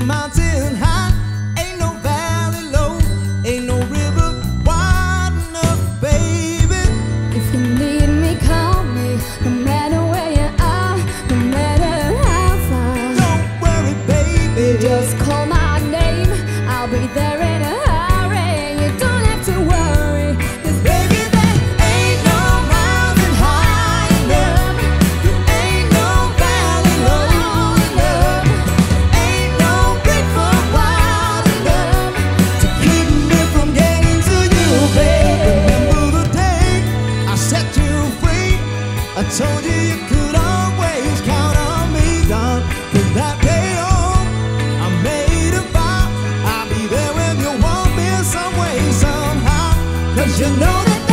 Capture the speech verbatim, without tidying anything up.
mountain high, ain't no valley low, ain't no river wide enough, baby. If you need me, call me, no matter where you are, no matter how far. Don't worry, baby, just call my name, I'll be there in a hurry. You don't have to worry, 'cause baby, there ain't no mountain high enough, there ain't no valley low enough, ain't no river wide enough to keep me from getting to you, baby. Remember the day I set you free, I told you you could always count on me, darling. From that day on, I made a vow, I'll be there when you want me some way, somehow. 'Cause you know that